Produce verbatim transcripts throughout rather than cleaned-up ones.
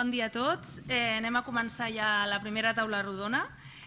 Bon dia a tots. Eh, anem a començar ja la primera taula rodona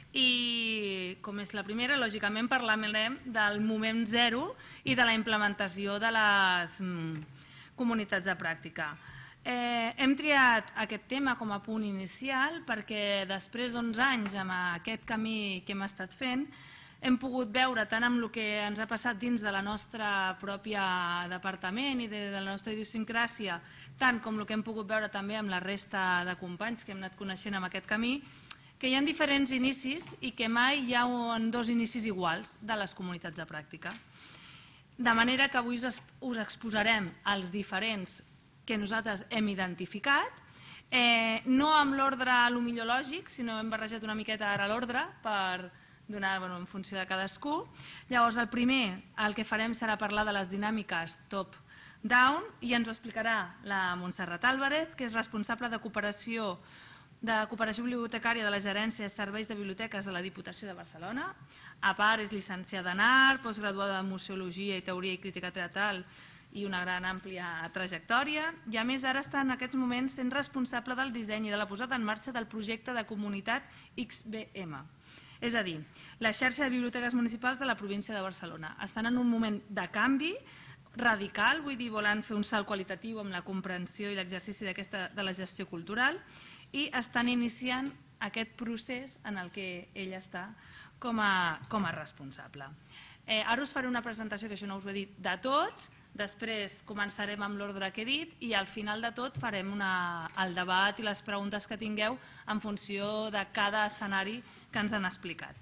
i, com és la primera, lògicament parlarem del moment zero i de la implementació de les mm, comunitats de pràctica. Eh, hem triat aquest tema com a punt inicial perquè després d'onze anys amb aquest camí que hem estat fent hem pogut veure tant amb el que ens ha passat dins de la nostra pròpia departament i de, de la nostra idiosincràsia, tant com el que hem pogut veure també amb la resta de companys que hem anat coneixent amb aquest camí, que hi ha diferents inicis i que mai hi ha un, dos inicis iguals de les comunitats de pràctica. De manera que avui us, us exposarem els diferents que nosaltres hem identificat, eh, no amb l'ordre millor lògic, sinó hem barrejat una miqueta ara l'ordre per donar bueno, en funció de cadascú. Llavors, el primer, el que farem serà parlar de les dinàmiques top-down i ens ho explicarà la Montserrat Álvarez, que és responsable de cooperació de cooperació bibliotecària de la Gerència de Serveis de Biblioteques de la Diputació de Barcelona. A part, és llicenciada en art, postgraduada en museologia i teoria i crítica teatral i una gran àmplia trajectòria, i a més ara està en aquests moments sent responsable del disseny i de la posada en marxa del projecte de comunitat X B M, és a dir, la xarxa de biblioteques municipals de la província de Barcelona. Estan en un moment de canvi radical, vull dir, volen fer un salt qualitatiu amb la comprensió i l'exercici d'aquesta de la gestió cultural i estan iniciant aquest procés en el que ell està com a, com a responsable. Eh, ara us faré una presentació, que això no us ho he dit, de tots, després començarem amb l'ordre que he dit i al final de tot farem una, el debat i les preguntes que tingueu en funció de cada escenari que ens han explicat.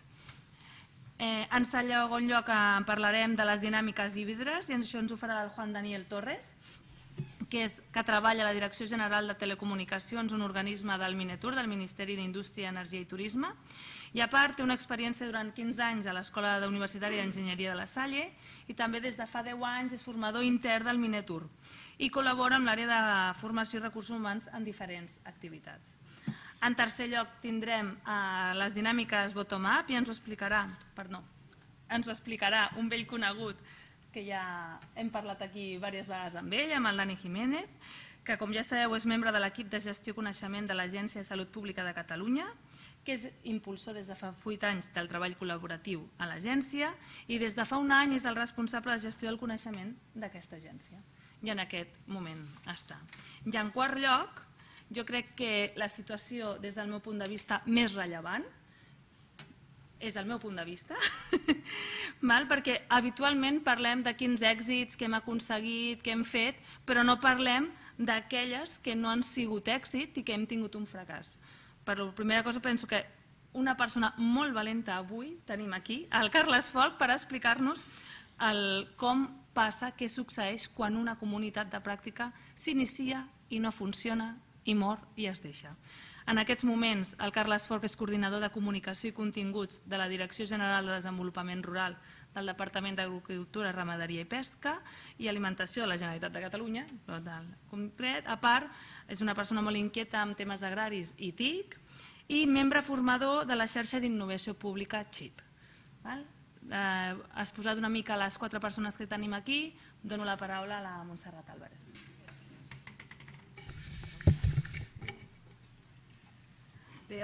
Eh, en segon lloc en parlarem de les dinàmiques híbrides i això ens ho farà el Juan Daniel Torres, que, és, que treballa a la Direcció General de Telecomunicacions, un organisme del Minetur, del Ministeri d'Indústria, Energia i Turisme, i a part té una experiència durant quinze anys a l'Escola Universitària d'Enginyeria de la Salle i també des de fa deu anys és formador intern del Minetur i col·labora amb l'àrea de formació i recursos humans en diferents activitats. En tercer lloc tindrem eh, les dinàmiques bottom-up i ens ho explicarà, perdó, ens ho explicarà un vell conegut que ja hem parlat aquí diverses vegades amb ell, amb el Dani Jiménez, que com ja sabeu és membre de l'equip de gestió i coneixement de l'Agència de Salut Pública de Catalunya, que és impulsor des de fa vuit anys del treball col·laboratiu a l'agència i des de fa un any és el responsable de gestió del coneixement d'aquesta agència. I en aquest moment està. I en quart lloc, jo crec que la situació des del meu punt de vista més rellevant és el meu punt de vista, perquè habitualment parlem de quins èxits que hem aconseguit, que hem fet, però no parlem d'aquelles que no han sigut èxit i que hem tingut un fracàs. Per la primera cosa penso que una persona molt valenta avui tenim aquí, el Carles Folch, per explicar-nos com passa, què succeeix quan una comunitat de pràctica s'inicia i no funciona i mor i es deixa. En aquests moments el Carles Folch és coordinador de comunicació i continguts de la Direcció General de Desenvolupament Rural del Departament d'Agricultura, Ramaderia i Pesca i Alimentació de la Generalitat de Catalunya. A part, és una persona molt inquieta amb temes agraris i T I C i membre formador de la xarxa d'innovació pública XIP. Has posat una mica les quatre persones que tenim aquí, dono la paraula a la Montserrat Álvarez. Bé,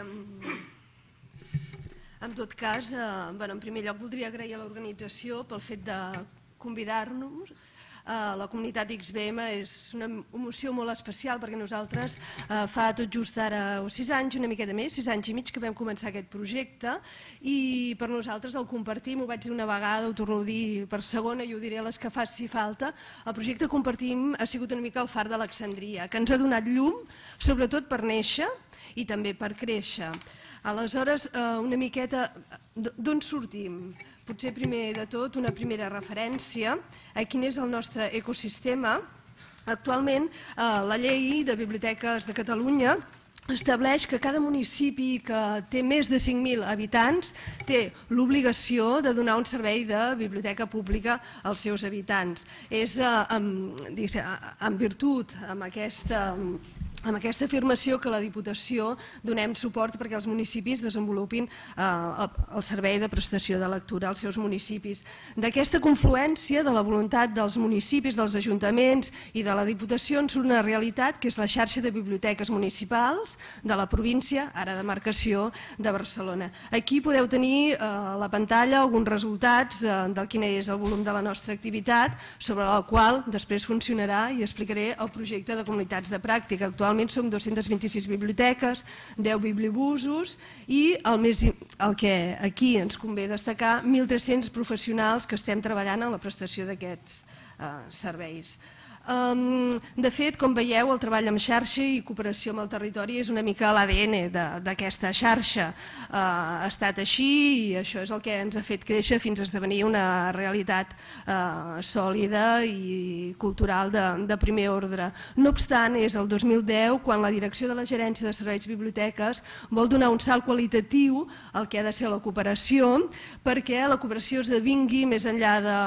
en tot cas, en primer lloc voldria agrair a l'organització pel fet de convidar-nos. La comunitat X B M és una emoció molt especial perquè nosaltres fa tot just ara sis anys, una miqueta més, sis anys i mig que vam començar aquest projecte i per nosaltres el compartim, ho vaig dir una vegada, ho torno a dir per segona i ho diré a les que faci falta, el projecte Compartim ha sigut una mica el far de l'Alexandria, que ens ha donat llum, sobretot per néixer i també per créixer. Aleshores, una miqueta d'on sortim? Potser primer de tot una primera referència a quin és el nostre ecosistema. Actualment la llei de biblioteques de Catalunya estableix que cada municipi que té més de cinc mil habitants té l'obligació de donar un servei de biblioteca pública als seus habitants. És en virtut amb aquesta amb aquesta afirmació que la Diputació donem suport perquè els municipis desenvolupin eh, el servei de prestació de lectura als seus municipis. D'aquesta confluència de la voluntat dels municipis, dels ajuntaments i de la Diputació en surt una realitat que és la xarxa de biblioteques municipals de la província, ara demarcació de Barcelona. Aquí podeu tenir eh, a la pantalla alguns resultats eh, del quin és el volum de la nostra activitat, sobre el qual després funcionarà i explicaré el projecte de comunitats de pràctica. Actualment Actualment som dos-centes vint-i-sis biblioteques, deu bibliobusos i el, més, el que aquí ens convé destacar, mil tres-cents professionals que estem treballant en la prestació d'aquests eh, serveis. Um, de fet, com veieu, el treball amb xarxa i cooperació amb el territori és una mica l'A D N d'aquesta xarxa. Uh, ha estat així i això és el que ens ha fet créixer fins a esdevenir una realitat uh, sòlida i cultural de, de primer ordre. No obstant, és el dos mil deu quan la direcció de la Gerència de Serveis Biblioteques vol donar un salt qualitatiu al que ha de ser la cooperació, perquè la cooperació esdevingui més enllà de...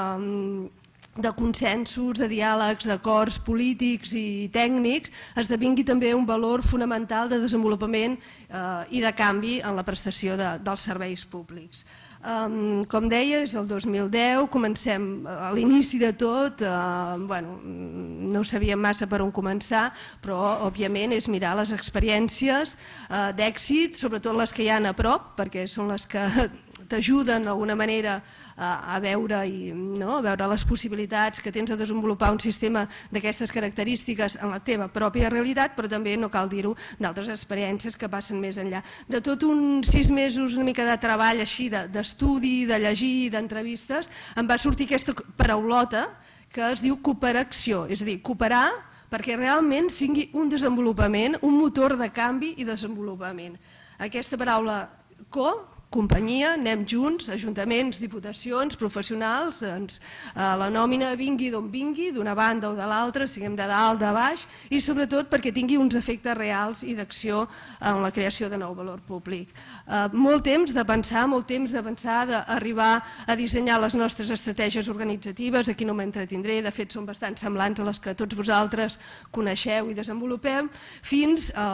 de consensos, de diàlegs, d'acords polítics i tècnics, esdevingui també un valor fonamental de desenvolupament eh, i de canvi en la prestació de, dels serveis públics. Um, com deia, és el dos mil deu, comencem a l'inici de tot, uh, bueno, no sabíem massa per on començar, però òbviament és mirar les experiències uh, d'èxit, sobretot les que hi ha a prop, perquè són les que t'ajuden d'alguna manera a veure, i, no? a veure les possibilitats que tens de desenvolupar un sistema d'aquestes característiques en la teva pròpia realitat, però també, no cal dir-ho, d'altres experiències que passen més enllà. De tot uns sis mesos, una mica de treball així, d'estudi, de llegir, d'entrevistes, em va sortir aquesta paraulota que es diu cooperació, és a dir, cooperar perquè realment sigui un desenvolupament, un motor de canvi i desenvolupament. Aquesta paraula co, companyia, anem junts, ajuntaments, diputacions, professionals, ens, eh, la nòmina vingui d'on vingui, d'una banda o de l'altra, siguem de dalt, de baix, i sobretot perquè tingui uns efectes reals i d'acció en la creació de nou valor públic. Eh, molt temps de pensar, molt temps de pensar, d'arribar a dissenyar les nostres estratègies organitzatives, aquí no m'entretindré, de fet són bastant semblants a les que tots vosaltres coneixeu i desenvolupeu, fins a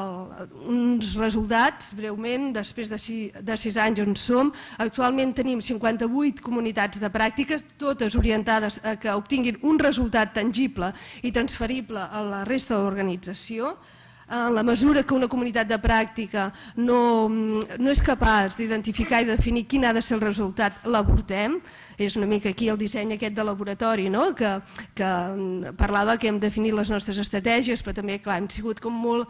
uns resultats, breument, després de sis, de sis anys on som. Actualment tenim cinquanta-vuit comunitats de pràctiques, totes orientades a que obtinguin un resultat tangible i transferible a la resta de l'organització. En la mesura que una comunitat de pràctica no, no és capaç d'identificar i definir quin ha de ser el resultat, l'avortem. És una mica aquí el disseny aquest de laboratori, no? que, que parlava que hem definit les nostres estratègies, però també clar, hem sigut com molt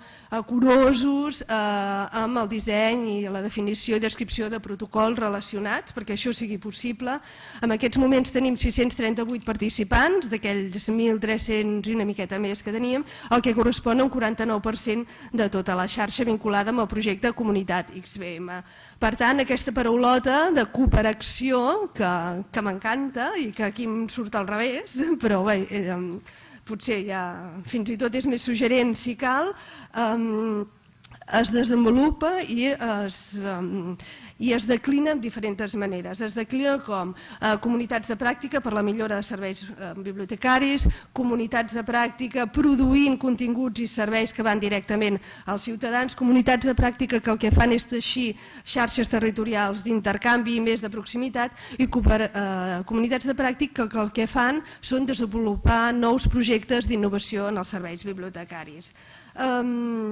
curosos eh, amb el disseny i la definició i descripció de protocols relacionats perquè això sigui possible. En aquests moments tenim sis-cents trenta-vuit participants, d'aquells mil tres-cents i una miqueta més que teníem, el que correspon a un quaranta-nou per cent de tota la xarxa vinculada amb el projecte Comunitat X B M. Per tant, aquesta paraulota de cooperació que, que m'encanta i que aquí em surt al revés, però bé, eh, potser ja fins i tot és més suggerent si cal, eh, es desenvolupa i es, um, i es declina en diferents maneres. Es declina com eh, comunitats de pràctica per la millora de serveis eh, bibliotecaris, comunitats de pràctica produint continguts i serveis que van directament als ciutadans, comunitats de pràctica que el que fan és teixir xarxes territorials d'intercanvi i més de proximitat i eh, comunitats de pràctica que el que fan són desenvolupar nous projectes d'innovació en els serveis bibliotecaris. Um,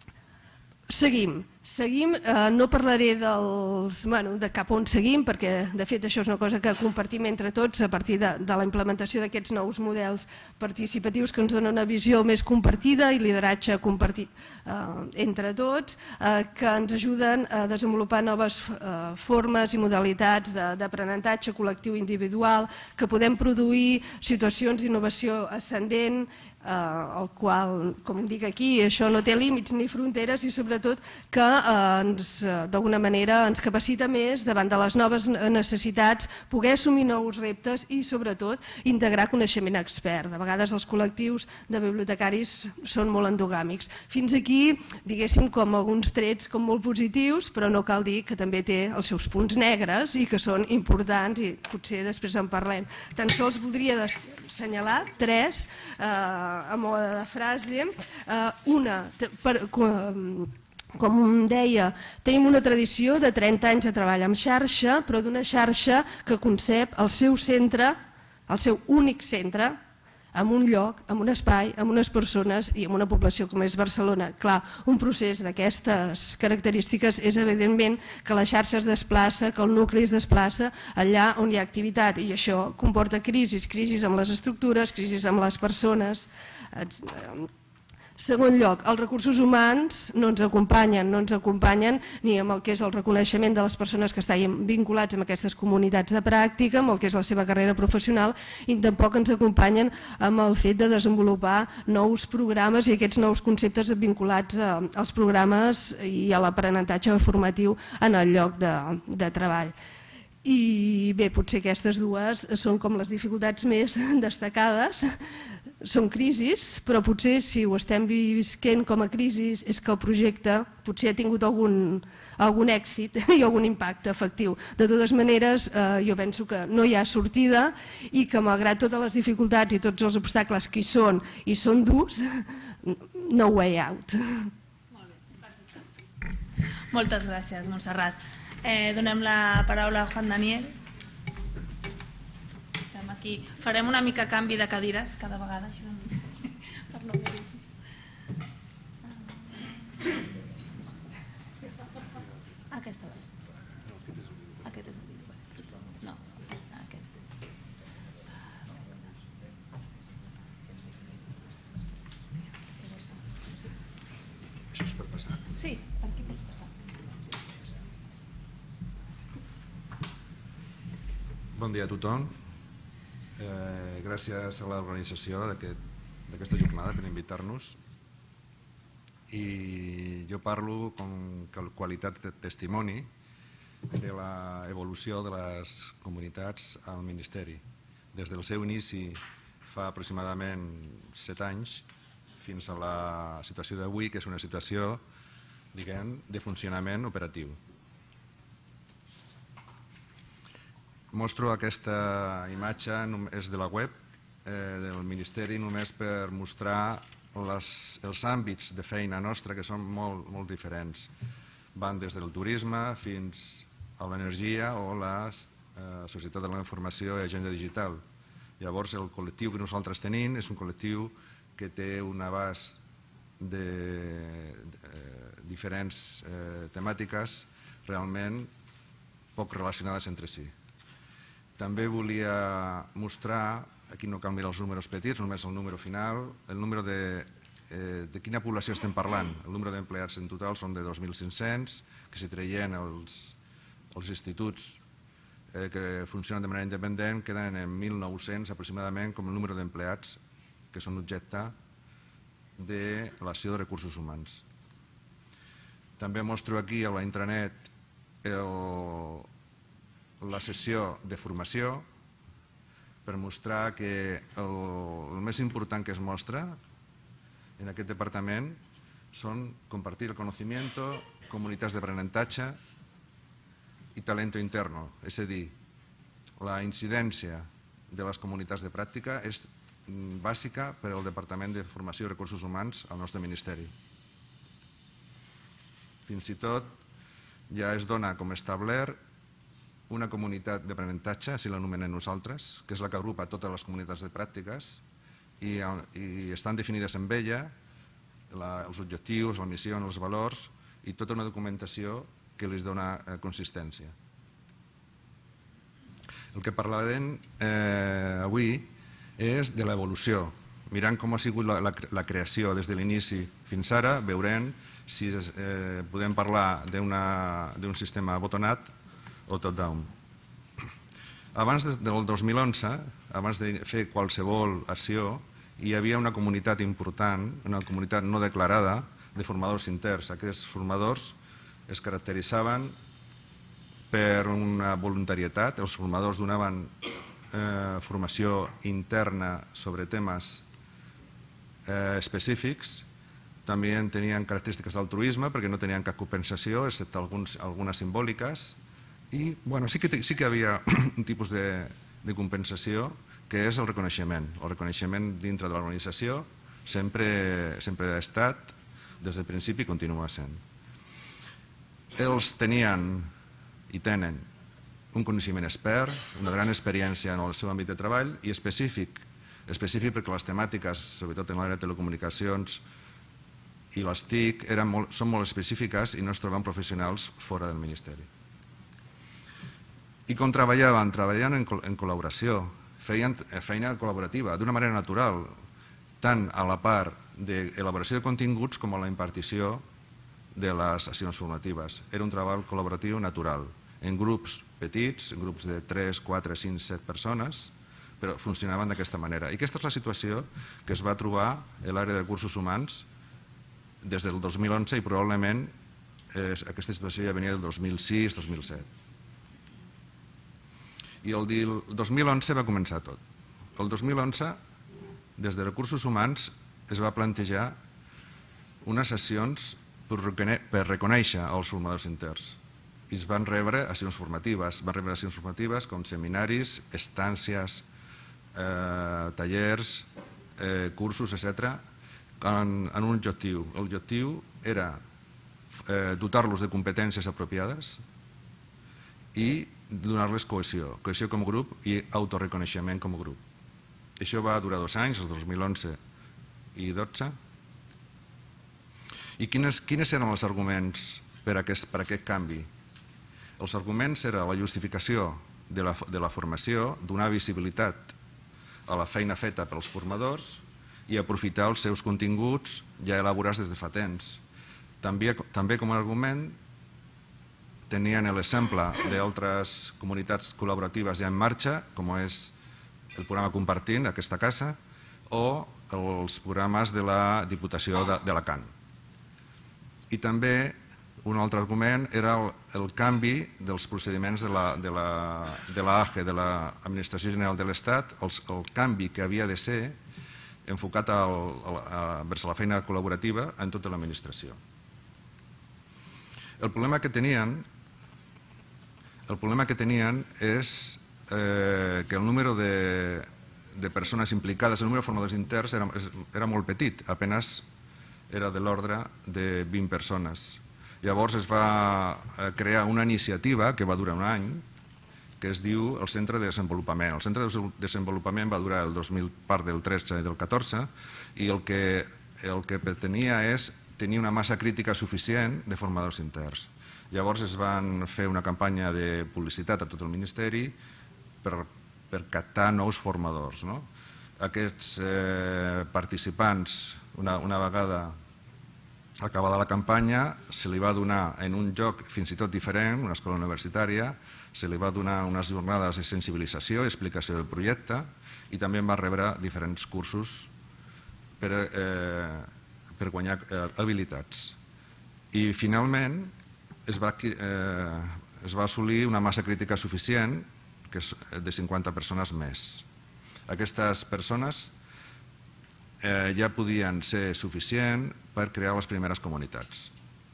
Seguim, seguim, eh, no parlaré dels, bueno, de cap on seguim perquè de fet això és una cosa que compartim entre tots a partir de, de la implementació d'aquests nous models participatius que ens donen una visió més compartida i lideratge compartit eh, entre tots, eh, que ens ajuden a desenvolupar noves eh, formes i modalitats d'aprenentatge col·lectiu individual, que podem produir situacions d'innovació ascendent, eh, el qual, com dic aquí, això no té límits ni fronteres i sobretot que d'alguna manera ens capacita més davant de les noves necessitats, poder assumir nous reptes i sobretot integrar coneixement expert. De vegades els col·lectius de bibliotecaris són molt endogàmics. Fins aquí, diguéssim, com alguns trets com molt positius, però no cal dir que també té els seus punts negres i que són importants i potser després en parlem. Tan sols voldria assenyalar tres eh, a mode de frase. Eh, una, per, com deia, tenim una tradició de trenta anys de treball en xarxa, però d'una xarxa que concep el seu centre, el seu únic centre, en un lloc, en un espai, amb unes persones i amb una població com és Barcelona. Clar, un procés d'aquestes característiques és evidentment que la xarxa es desplaça, que el nucli es desplaça allà on hi ha activitat i això comporta crisis, crisis amb les estructures, crisis amb les persones. Segon lloc, els recursos humans no ens acompanyen, no ens acompanyen ni amb el que és el reconeixement de les persones que estan vinculats amb aquestes comunitats de pràctica, amb el que és la seva carrera professional, i tampoc ens acompanyen amb el fet de desenvolupar nous programes i aquests nous conceptes vinculats als programes i a l'aprenentatge formatiu en el lloc de, de treball. I bé, potser aquestes dues són com les dificultats més destacades. Són crisis, però potser si ho estem visquent com a crisis és que el projecte potser ha tingut algun, algun èxit i algun impacte efectiu. De totes maneres, eh, jo penso que no hi ha sortida i que malgrat totes les dificultats i tots els obstacles que hi són i són durs, no way out. Molt bé. Moltes gràcies, Montserrat. Eh, donem la paraula a Juan Daniel. Aquí farem una mica canvi de cadires cada vegada, això, per no morir-nos. Aquesta va. Aquest és el vídeo. No, aquest. Això és per passar? Sí, per aquí pots passar. Bon dia a tothom. Eh, gràcies a l'organització d'aquesta jornada per invitar-nos, i jo parlo com qualitat de testimoni de l'evolució de les comunitats al Ministeri des del seu inici fa aproximadament set anys fins a la situació d'avui, que és una situació, diguem, de funcionament operatiu. Mostro aquesta imatge, és de la web eh, del Ministeri, només per mostrar les, els àmbits de feina nostra, que són molt, molt diferents. Van des del turisme fins a l'energia o la eh, societat de la informació i agenda digital. Llavors, el col·lectiu que nosaltres tenim és un col·lectiu que té un abast de, de eh, diferents eh, temàtiques realment poc relacionades entre si. També volia mostrar, aquí no cal mirar els números petits, només el número final, el número de, eh, de quina població estem parlant. El número d'empleats en total són de dos mil cinc-cents, que si traiem els, els instituts eh, que funcionen de manera independent queden en mil nou-cents aproximadament com el número d'empleats que són objecte de l'acció de recursos humans. També mostro aquí a la intranet el la sessió de formació per mostrar que el, el més important que es mostra en aquest departament són compartir el conocimiento, comunitats d'aprenentatge i talento interno, és a dir, la incidència de les comunitats de pràctica és bàsica per al Departament de Formació i Recursos Humans al nostre Ministeri. Fins i tot ja es dona com establert una comunitat d'aprenentatge, així l'anomenem nosaltres, que és la que agrupa totes les comunitats de pràctiques i, i estan definides en ella la, els objectius, la missió, els valors i tota una documentació que els dona eh, consistència. El que parlarem eh, avui és de l'evolució. Mirant com ha sigut la, la, la creació des de l'inici fins ara, veurem si eh, podem parlar d'un sistema botonat o top-down. Abans del dos mil onze, abans de fer qualsevol acció, hi havia una comunitat important, una comunitat no declarada de formadors interns. Aquests formadors es caracteritzaven per una voluntarietat. Els formadors donaven eh, formació interna sobre temes eh, específics. També tenien característiques d'altruisme perquè no tenien cap compensació, excepte alguns, algunes simbòliques. I bueno, sí, que, sí que hi havia un tipus de, de compensació, que és el reconeixement. El reconeixement dintre de l'organització sempre, sempre ha estat, des del principi, i continua sent. Ells tenien i tenen un coneixement expert, una gran experiència en el seu àmbit de treball i específic, específic perquè les temàtiques, sobretot en l'àrea de telecomunicacions i les T I C, eren molt, són molt específiques i no es troben professionals fora del Ministeri. I com treballaven? Treballaven en, en col·laboració, feien feina col·laborativa, d'una manera natural, tant a la part d'elaboració de continguts com a la impartició de les accions formatives. Era un treball col·laboratiu natural, en grups petits, en grups de tres, quatre, cinc, set persones, però funcionaven d'aquesta manera. I aquesta és la situació que es va trobar a l'àrea de recursos humans des del dos mil onze i probablement eh, aquesta situació ja venia del dos mil sis dos mil set. I el dos mil onze va començar tot. El dos mil onze, des de recursos humans, es va plantejar unes sessions per reconèixer els formadors interns. I es van rebre accions formatives, van rebre accions formatives com seminaris, estàncies, eh, tallers, eh, cursos, etcètera, en, en un objectiu. L'objectiu era eh, dotar-los de competències apropiades i donar-les cohesió, cohesió com a grup i autoreconeixement com a grup. Això va durar dos anys, el dos mil onze i dotze. I quines, quines eren els arguments per a aquest, per a aquest canvi? Els arguments eren la justificació de la, de la formació, donar visibilitat a la feina feta pels formadors i aprofitar els seus continguts ja elaborats des de fa temps. També, també com a argument tenien l'exemple d'altres comunitats col·laboratives ja en marxa, com és el programa Compartint, aquesta casa, o els programes de la Diputació d'Alacant. I també un altre argument era el, el canvi dels procediments de la, de la, de la A G E, de l'Administració General de l'Estat, el, el canvi que havia de ser enfocat al, a, vers la feina col·laborativa en tota l'administració. El problema que tenien, el problema que tenien és eh, que el número de, de persones implicades, el número de formadors interns era, era molt petit, apenas era de l'ordre de vint persones. Llavors es va crear una iniciativa que va durar un any, que es diu el Centre de Desenvolupament. El Centre de Desenvolupament va durar el dos mil, part del tretze i del catorze, i el que, el que pretenia és tenir una massa crítica suficient de formadors interns. Llavors es van fer una campanya de publicitat a tot el Ministeri per, per captar nous formadors, no? Aquests eh, participants, una, una vegada acabada la campanya, se li va donar en un lloc fins i tot diferent, una escola universitària, se li va donar unes jornades de sensibilització i explicació del projecte i també va rebre diferents cursos per, eh, per guanyar eh, habilitats. I finalment es va, eh, es va assolir una massa crítica suficient, que és de cinquanta persones més. Aquestes persones eh, ja podien ser suficient per crear les primeres comunitats.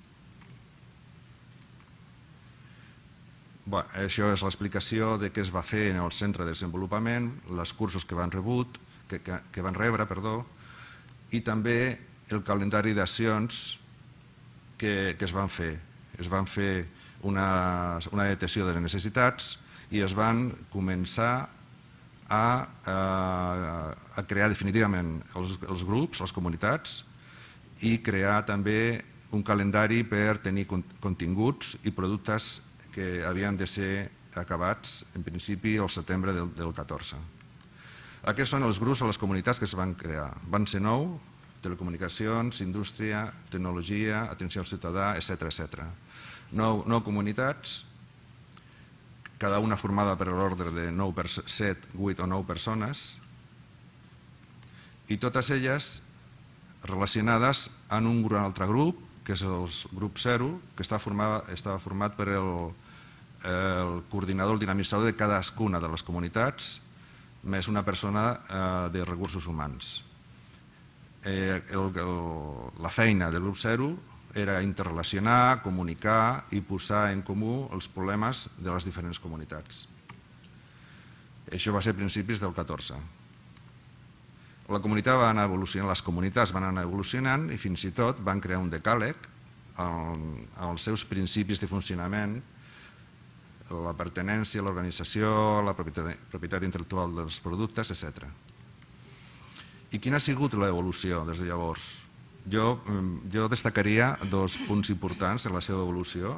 Bé, això és l'explicació de què es va fer en el centre de desenvolupament, els cursos que van, rebut, que, que, que van rebre, perdó, i també el calendari d'accions que, que es van fer. Es van fer una, una detecció de les necessitats i es van començar a, a, a crear definitivament els, els grups, les comunitats, i crear també un calendari per tenir continguts i productes que havien de ser acabats en principi al setembre del, del catorze. Aquests són els grups o les comunitats que es van crear. Van ser nou: telecomunicacions, indústria, tecnologia, atenció al ciutadà, etcètera etcètera. Nou, nou comunitats, cada una formada per l'ordre de set, vuit o nou persones, i totes elles relacionades en un altre grup que és el grup zero, que està format, estava format per el, el coordinador, el dinamitzador de cadascuna de les comunitats, més una persona eh, de recursos humans. Eh, el, el, la feina del grup zero era interrelacionar, comunicar i posar en comú els problemes de les diferents comunitats. Això va ser a principis del catorze. La comunitat va anar evolucionant, les comunitats van anar evolucionant i fins i tot van crear un decàleg als seus principis de funcionament, la pertinença, l'organització, la propietat, propietat intel·lectual dels productes, etcètera. I quina ha sigut l'evolució des de llavors? Jo, jo destacaria dos punts importants en la seva evolució.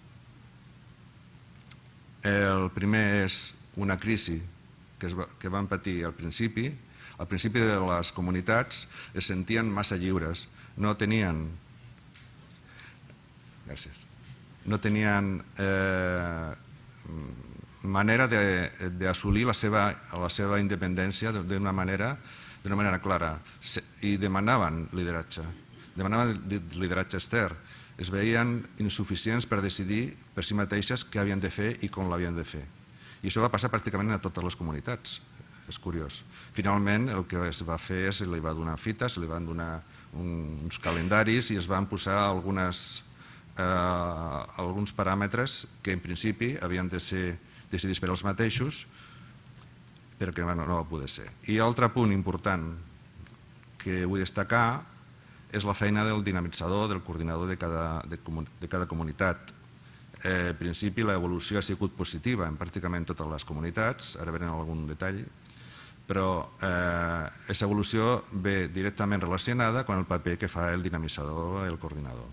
El primer és una crisi que, es va, que van patir al principi. Al principi de les comunitats es sentien massa lliures, no tenien, gràcies, no tenien eh, manera d'assolir la seva, la seva independència d'una manera, d'una manera clara, i demanaven lideratge, demanaven lideratge extern. Es veien insuficients per decidir per si mateixes què havien de fer i com l'havien de fer. I això va passar pràcticament a totes les comunitats. És curiós. Finalment el que es va fer és se li va donar fites, se li van donar uns calendaris i es van posar algunes, eh, alguns paràmetres que en principi havien de ser decidits per els mateixos, perquè no, no va poder ser. I l'altre punt important que vull destacar és la feina del dinamitzador, del coordinador de cada, de, de cada comunitat. Eh, en principi l'evolució ha sigut positiva en pràcticament totes les comunitats, ara verem algun detall, però aquesta eh, evolució ve directament relacionada amb el paper que fa el dinamitzador i el coordinador.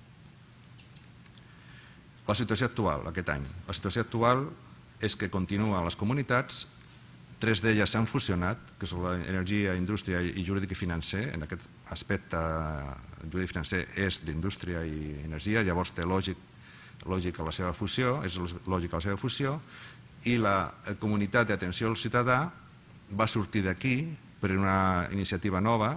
La situació actual, aquest any. La situació actual és que continua a les comunitats, tres d'elles s'han fusionat, que són l'energia, indústria i jurídic i financer. En aquest aspecte, jurídic i financer és d'indústria i energia, llavors té lògic, lògica la seva fusió, és lògica la seva fusió, i la comunitat d'atenció al ciutadà va sortir d'aquí per una iniciativa nova,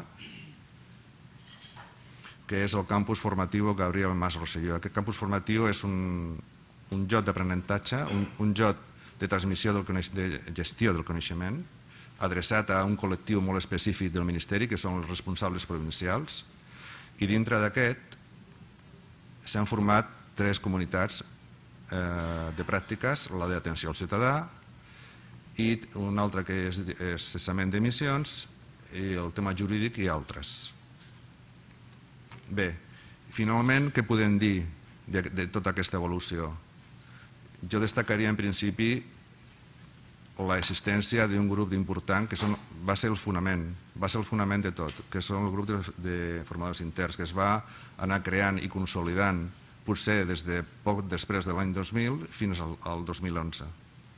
que és el campus formatiu Gabriel Mas Rosselló. Aquest campus formatiu és un, un lloc d'aprenentatge, un, un lloc de transmissió del de gestió del coneixement, adreçat a un col·lectiu molt específic del Ministeri, que són els responsables provincials, i dintre d'aquest s'han format tres comunitats eh, de pràctiques, la d'atenció al ciutadà, i una altra que és, és cessament d'emissions, i el tema jurídic i altres. Bé, finalment, què podem dir de, de tota aquesta evolució? Jo destacaria en principi l'existència d'un grup important que són, va ser el fonament, va ser el fonament de tot, que són el grup de, de formadors interns, que es va anar creant i consolidant, potser des de poc després de l'any dos mil fins al, al dos mil onze.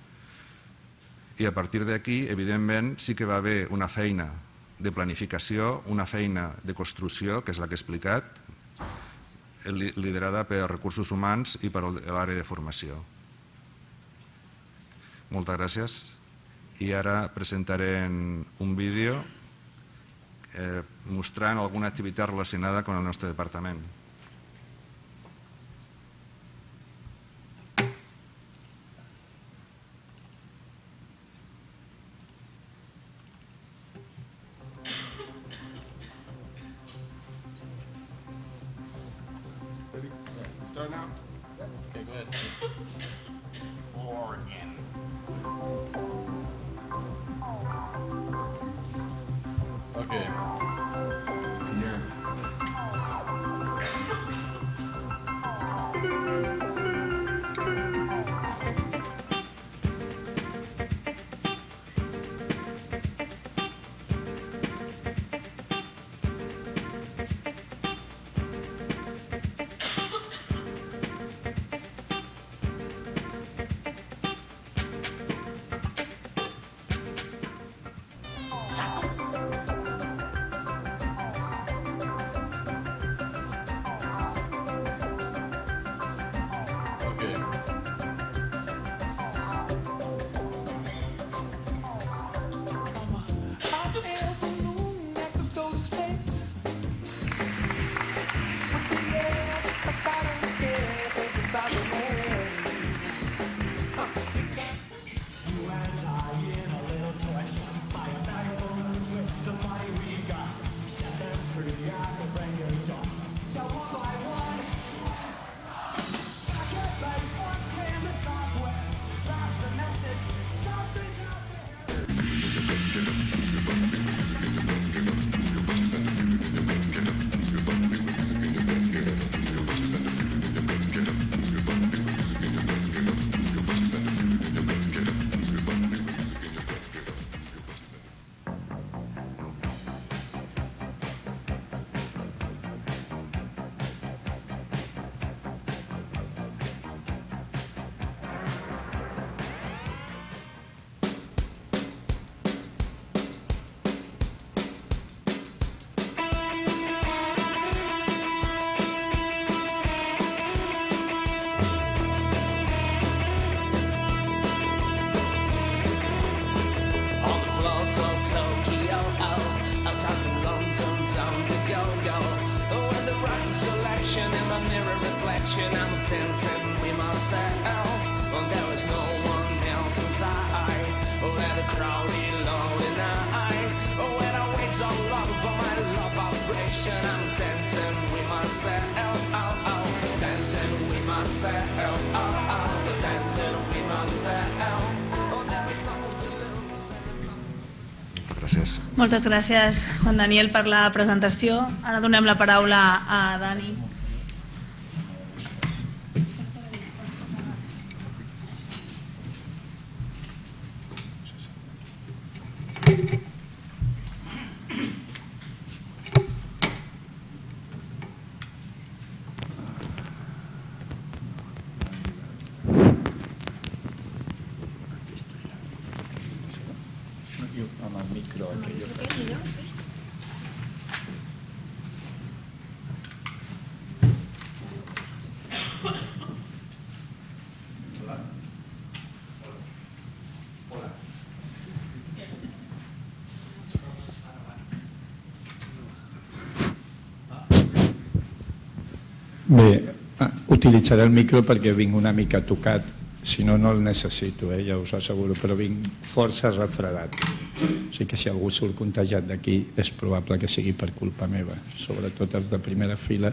I a partir d'aquí, evidentment, sí que va haver una feina de planificació, una feina de construcció, que és la que he explicat, liderada per recursos humans i per l'àrea de formació. Moltes gràcies. I ara presentaré un vídeo eh, mostrant alguna activitat relacionada amb el nostre departament. Start now? Okay, go ahead. Oregon. Okay. Yeah. walls of Tokyo. Out to London, down to go-go. With the right to selection and my mirror reflection, I'm dancing with myself. There is no one else inside. Let the crowd be lonely night. When I wait so long for my love vibration, I'm dancing with myself. Oh, oh. Dancing with myself. Oh, oh. Dancing with myself. Oh, there is nothing to lose. Gràcies. Moltes gràcies, Juan Daniel, per la presentació. Ara donem la paraula a Dani. Amb el micro aquell. Bé, utilitzaré el micro perquè vinc una mica tocat, si no, no el necessito, eh, ja us asseguro, però vinc força refredat. O sigui que si algú surt contagiat d'aquí és probable que sigui per culpa meva, sobretot els de primera fila.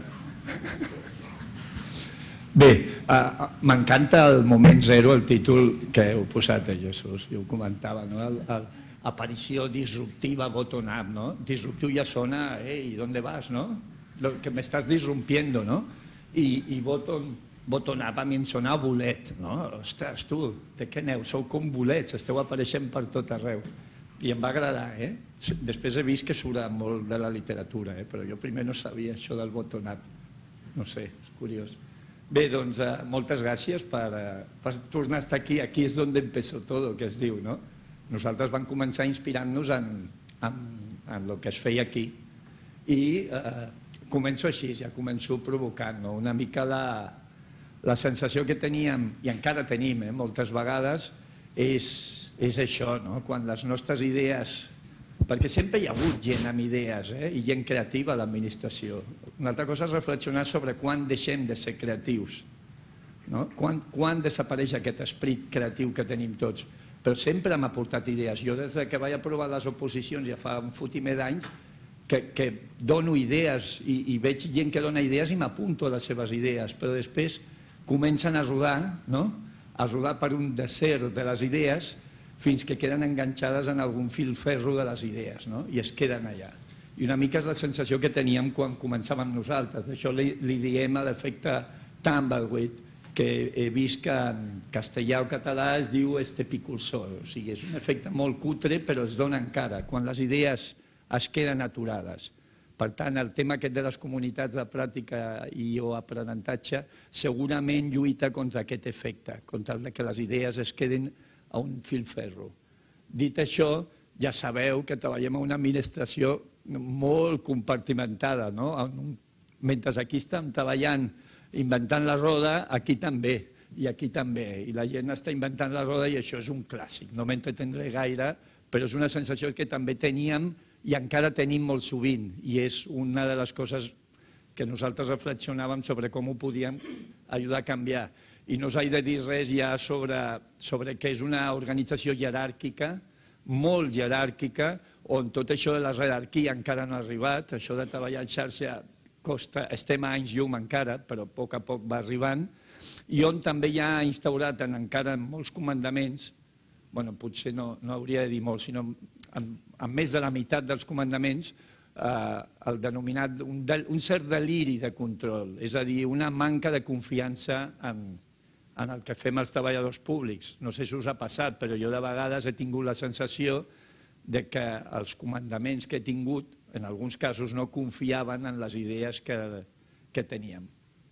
Bé, uh, m'encanta el moment zero, el títol que heu posat, eh, Jesús, i ho comentava, no? El, el, aparició disruptiva bottom up, no? Disruptiu ja sona, ei, ¿dónde vas, no? Lo que me estás disrumpiendo, no? I, i bottom, bottom up a mi em sona bolet, no? Ostres, tu, de què aneu? Sou com bolets, esteu apareixent per tot arreu. I em va agradar, eh? Després he vist que surt molt de la literatura, eh? Però jo primer no sabia això del bottom up. No sé, és curiós. Bé, doncs, eh, moltes gràcies per, eh, per tornar a estar aquí. Aquí és on empezó todo, que es diu, no? Nosaltres vam començar inspirant-nos en, en, en el que es feia aquí. I eh, començo així, ja començo provocant, no? Una mica la, la sensació que teníem, i encara tenim, eh, moltes vegades, és, és això, no? Quan les nostres idees... Perquè sempre hi ha hagut gent amb idees, eh? I gent creativa a l'administració. Una altra cosa és reflexionar sobre quan deixem de ser creatius, no? Quan, quan desapareix aquest esperit creatiu que tenim tots. Però sempre hem aportat idees. Jo des que vaig aprovar les oposicions ja fa un fotimer d'anys que, que dono idees i, i veig gent que dona idees i m'apunto a les seves idees, però després comencen a rodar, no? A rodar per un desert de les idees fins que queden enganxades en algun fil ferro de les idees, no? I es queden allà. I una mica és la sensació que teníem quan començàvem nosaltres. Això li, li diem a l'efecte Tumbleweed, que he vist que en castellà o català es diu estepiculsor. O sigui, és un efecte molt cutre, però es dona encara, quan les idees es queden aturades. Per tant, el tema aquest de les comunitats de pràctica i o aprenentatge segurament lluita contra aquest efecte, contra el que les idees es queden a un fil ferro. Dit això, ja sabeu que treballem en una administració molt compartimentada, no? Mentre aquí estem treballant, inventant la roda, aquí també, i aquí també. I la gent està inventant la roda i això és un clàssic. No m'entretendré gaire, però és una sensació que també teníem i encara tenim molt sovint. I és una de les coses que nosaltres reflexionàvem sobre com ho podíem ajudar a canviar. I no us he de dir res ja sobre, sobre que és una organització jeràrquica, molt jeràrquica, on tot això de la jerarquia encara no ha arribat, això de treballar en xarxa costa, estem a anys llum encara, però a poc a poc va arribant, i on també hi ha instaurat en encara molts comandaments, bueno, potser no, no hauria de dir molt, sinó en, en més de la meitat dels comandaments, eh, el denominat un, un cert deliri de control, és a dir, una manca de confiança en en el que fem els treballadors públics. No sé si us ha passat, però jo de vegades he tingut la sensació de que els comandaments que he tingut, en alguns casos, no confiaven en les idees que, que teníem.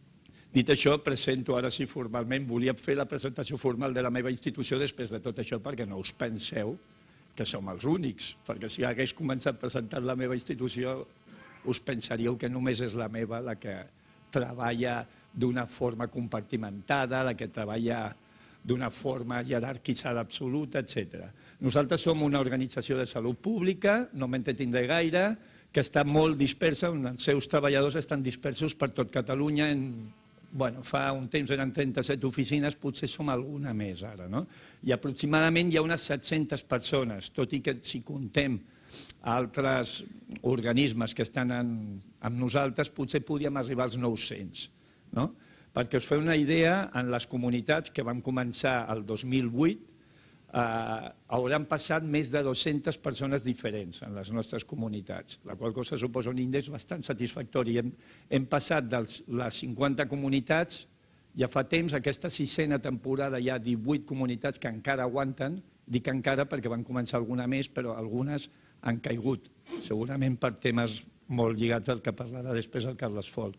Dit això, presento ara sí formalment, volia fer la presentació formal de la meva institució després de tot això, perquè no us penseu que som els únics, perquè si hagués començat presentant la meva institució, us pensaríeu que només és la meva la que treballa d'una forma compartimentada, la que treballa d'una forma jerarquitzada absoluta, etcètera. Nosaltres som una organització de salut pública, no m'entretindré gaire, que està molt dispersa, on els seus treballadors estan dispersos per tot Catalunya. Bueno, fa un temps eren trenta-set oficines, potser som alguna més ara, no? I aproximadament hi ha unes set-centes persones, tot i que si contem altres organismes que estan amb nosaltres, potser podíem arribar als nou-cents, no? Perquè us feu una idea, en les comunitats que vam començar el dos mil vuit, Uh, hauran passat més de dues-centes persones diferents en les nostres comunitats, la qual cosa suposa un índex bastant satisfactori. Hem, hem passat de les cinquanta comunitats, ja fa temps, aquesta sisena temporada hi ha divuit comunitats que encara aguanten, dic encara perquè van començar alguna més, però algunes han caigut, segurament per temes molt lligats al que parlarà després el Carles Folch.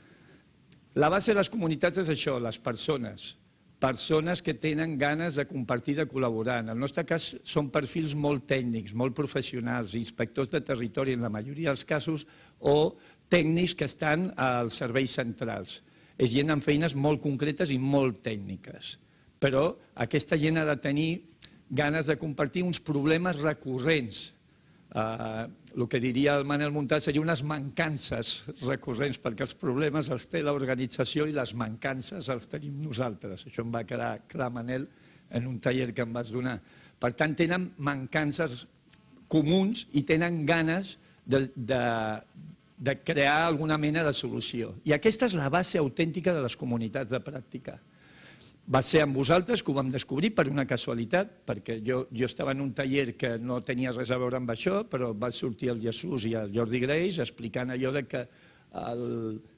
La base de les comunitats és això, les persones. Persones que tenen ganes de compartir, de col·laborar. En el nostre cas són perfils molt tècnics, molt professionals, inspectors de territori en la majoria dels casos, o tècnics que estan als serveis centrals. És gent amb feines molt concretes i molt tècniques. Però aquesta gent ha de tenir ganes de compartir uns problemes recurrents. Uh, el que diria el Manel Muntat seria unes mancances recurrents, perquè els problemes els té l'organització i les mancances els tenim nosaltres. Això em va quedar clar, Manel, en un taller que em vas donar. Per tant, tenen mancances comuns i tenen ganes de, de, de crear alguna mena de solució. I aquesta és la base autèntica de les comunitats de pràctica. Va ser amb vosaltres que ho vam descobrir per una casualitat, perquè jo, jo estava en un taller que no tenia res a veure amb això, però va sortir el Jesús i el Jordi Greix explicant allò de que el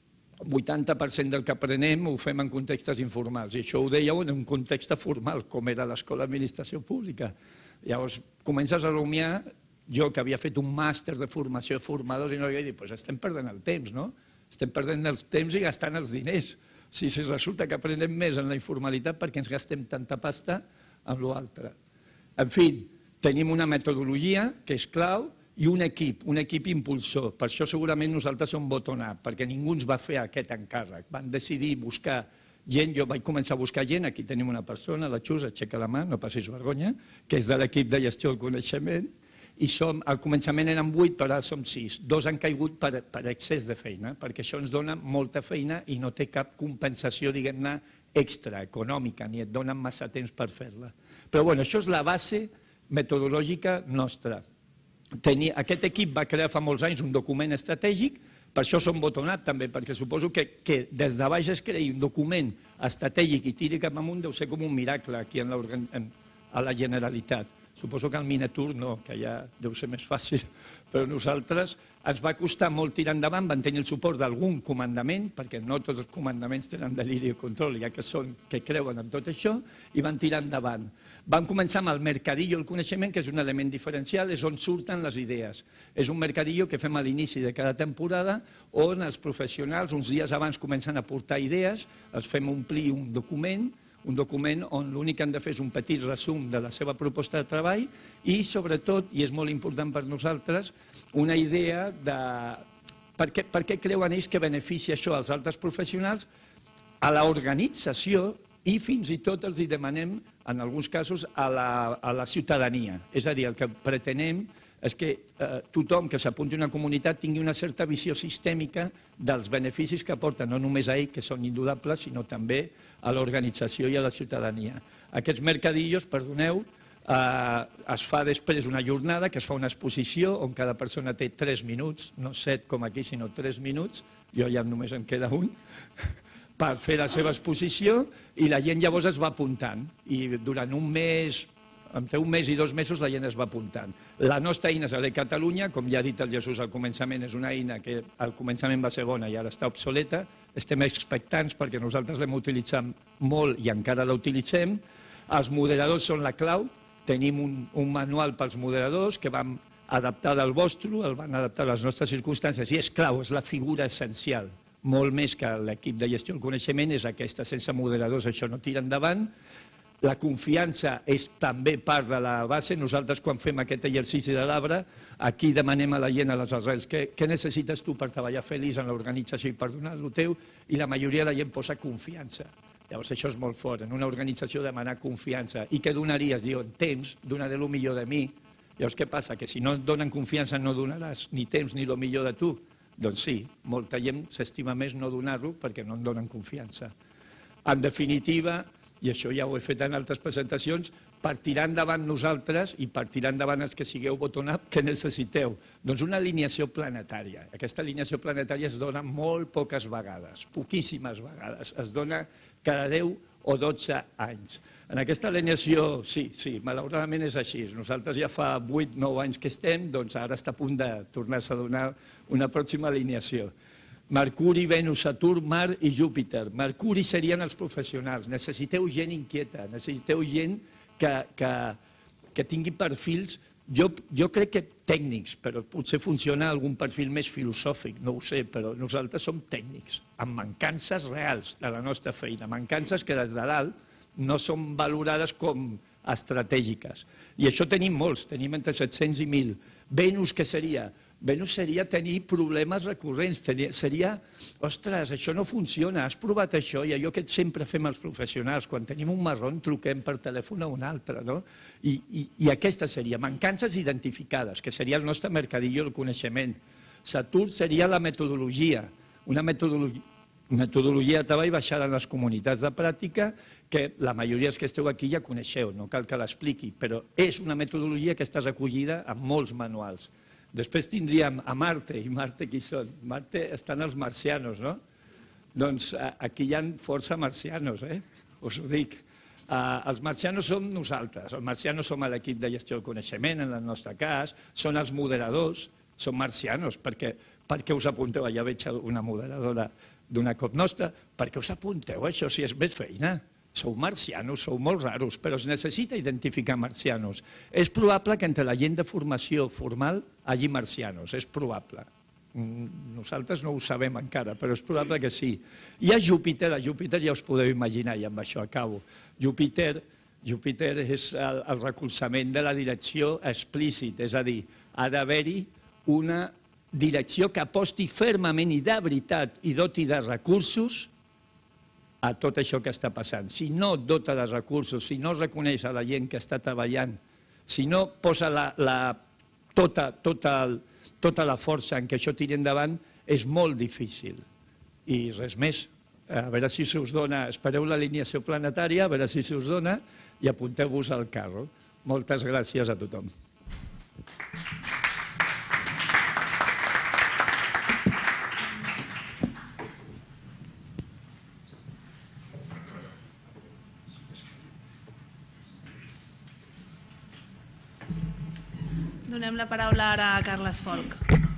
vuitanta per cent del que aprenem ho fem en contextes informals, i això ho dèieu en un context formal, com era l'Escola d'Administració Pública. Llavors comences a rumiar, jo que havia fet un màster de formació de formadors, i no havia dit, doncs estem perdent el temps, no? Estem perdent el temps i gastant els diners. Si resulta que aprenem més en la informalitat perquè ens gastem tanta pasta en l'altre. En fi, tenim una metodologia que és clau i un equip, un equip impulsor. Per això segurament nosaltres som bottom-up, perquè ningú ens va fer aquest encàrrec. Van decidir buscar gent, jo vaig començar a buscar gent, aquí tenim una persona, la Xus, aixeca la mà, no passis vergonya, que és de l'equip de gestió del coneixement, i som, al començament eren vuit, però ara som sis. Dos han caigut per, per excés de feina, perquè això ens dona molta feina i no té cap compensació, diguem-ne, extra, econòmica, ni et donen massa temps per fer-la. Però bueno, això és la base metodològica nostra. Tenir, aquest equip va crear fa molts anys un document estratègic, per això som bottom-up també, perquè suposo que, que des de baix es creï un document estratègic i tiri cap amunt deu ser com un miracle aquí en la, en, a la Generalitat. Suposo que el Miniatur no, que ja deu ser més fàcil, però nosaltres ens va costar molt tirar endavant, van tenir el suport d'algun comandament, perquè no tots els comandaments tenen deliri de control, ja que són que creuen en tot això, i van tirar endavant. Vam començar amb el mercadillo del coneixement, que és un element diferencial, és on surten les idees. És un mercadillo que fem a l'inici de cada temporada, on els professionals uns dies abans comencen a portar idees, els fem omplir un document, un document on l'únic que han de fer és un petit resum de la seva proposta de treball i, sobretot, i és molt important per nosaltres, una idea de per què, per què creuen ells que beneficia això als altres professionals, a l'organització i fins i tot els hi demanem, en alguns casos, a la, a la ciutadania. És a dir, el que pretenem és que eh, tothom que s'apunti a una comunitat tingui una certa visió sistèmica dels beneficis que aporten, no només a ell, que són indudables, sinó també a l'organització i a la ciutadania. Aquests mercadillos, perdoneu, eh, es fa després una jornada, que es fa una exposició, on cada persona té tres minuts, no set com aquí, sinó tres minuts, jo ja només em queda un, per fer la seva exposició, i la gent llavors es va apuntant, i durant un mes, entre un mes i dos mesos la gent es va apuntant. La nostra eina és la de Catalunya, com ja ha dit el Jesús al començament, és una eina que al començament va ser bona i ara està obsoleta. Estem expectants perquè nosaltres l'hem utilitzat molt i encara la utilitzem. Els moderadors són la clau. Tenim un, un manual pels moderadors que vam adaptar del vostre, el van adaptar a les nostres circumstàncies i és clau, és la figura essencial. Molt més que l'equip de gestió del coneixement és aquesta. Sense moderadors això no tira endavant. La confiança és també part de la base. Nosaltres, quan fem aquest exercici de l'arbre, aquí demanem a la gent a les arrels què, què necessites tu per treballar feliç en l'organització i per donar el teu, i la majoria de la gent posa confiança. Llavors això és molt fort, en una organització demanar confiança. I què donaries? Diuen, temps, donaré el millor de mi. Llavors què passa? Que si no et donen confiança no donaràs ni temps ni el millor de tu? Doncs sí, molta gent s'estima més no donar-lo perquè no en donen confiança. En definitiva, i això ja ho he fet en altres presentacions, per tirar endavant nosaltres i per tirar endavant els que sigueu bottom-up, què necessiteu? Doncs una alineació planetària. Aquesta alineació planetària es dona molt poques vegades, poquíssimes vegades. Es dona cada deu o dotze anys. En aquesta alineació, sí, sí, malauradament és així. Nosaltres ja fa vuit o nou anys que estem, doncs ara està a punt de tornar-se a donar una pròxima alineació. Mercuri, Venus, Saturn, Mar i Júpiter. Mercuri serien els professionals. Necessiteu gent inquieta, necessiteu gent que, que, que tingui perfils, jo, jo crec que tècnics, però potser funciona algun perfil més filosòfic, no ho sé, però nosaltres som tècnics, amb mancances reals de la nostra feina, mancances que des de dalt no són valorades com estratègiques. I això tenim molts, tenim entre set-cents i mil. Venus, què seria? Venus seria tenir problemes recurrents, seria, ostres, això no funciona, has provat això, i allò que sempre fem els professionals, quan tenim un marrón truquem per telèfon a un altre, no? I, i, i aquesta seria, mancances identificades, que seria el nostre mercadillo del coneixement. Saturn seria la metodologia, una metodologia, metodologia de treball baixada en les comunitats de pràctica que la majoria dels que esteu aquí ja coneixeu, no cal que l'expliqui, però és una metodologia que està recollida en molts manuals. Després tindríem a Marte, i Marte qui són? Marte estan els marcianos, no? Doncs aquí hi ha força marcianos, eh? Us ho dic. Els marcianos som nosaltres, els marcianos som l'equip de gestió del coneixement, en el nostre cas, són els moderadors, són marcianos, perquè, perquè us apunteu, allà veig una moderadora d'una cop nostra, perquè us apunteu a això si és més feina? Sou marcianos, sou molt raros, però es necessita identificar marcianos. És probable que entre la gent de formació formal hi hagi marcianos, és probable. Nosaltres no ho sabem encara, però és probable que sí. Hi ha Júpiter, a Júpiter ja us podeu imaginar, i amb això acabo. Júpiter, Júpiter és el, el recolzament de la direcció explícit, és a dir, ha d'haver-hi una direcció que aposti fermament i de veritat i doti de recursos a tot això que està passant. Si no dota de recursos, si no reconeix a la gent que està treballant, si no posa la, la, tota, tota, el, tota la força en què això tiri endavant, és molt difícil. I res més, a veure si se us dona, espereu l'alineació planetària, a veure si se us dona i apunteu-vos al carro. Moltes gràcies a tothom. Donem la paraula ara a Carles Folch.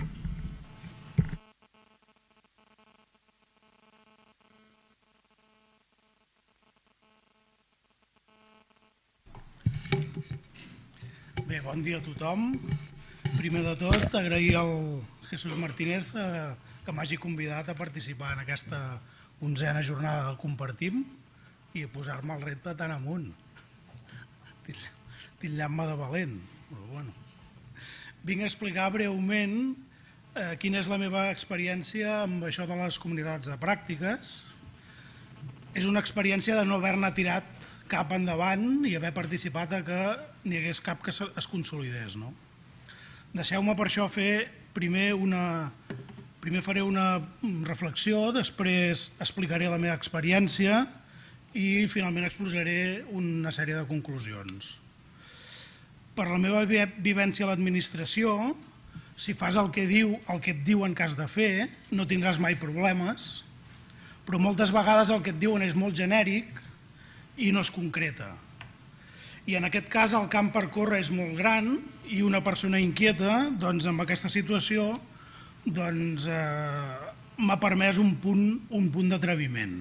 Bé, bon dia a tothom. Primer de tot, agrair al Jesús Martínez eh, que m'hagi convidat a participar en aquesta onzena jornada del Compartim i a posar-me el repte tan amunt. Titllant-me de valent, però bueno. Vinc a explicar breument eh, quina és la meva experiència amb això de les comunitats de pràctiques. És una experiència de no haver-ne tirat cap endavant i haver participat a que n'hi hagués cap que es consolidés, no? Deixeu-me per això fer primer una... Primer faré una reflexió, després explicaré la meva experiència i finalment exposaré una sèrie de conclusions. Per la meva vivència a l'administració, si fas el que diu, el que et diuen que has de fer, no tindràs mai problemes, però moltes vegades el que et diuen és molt genèric i no es concreta. I en aquest cas el camp per córrer és molt gran i una persona inquieta, doncs amb aquesta situació, doncs eh, m'ha permès un punt, un punt d'atreviment.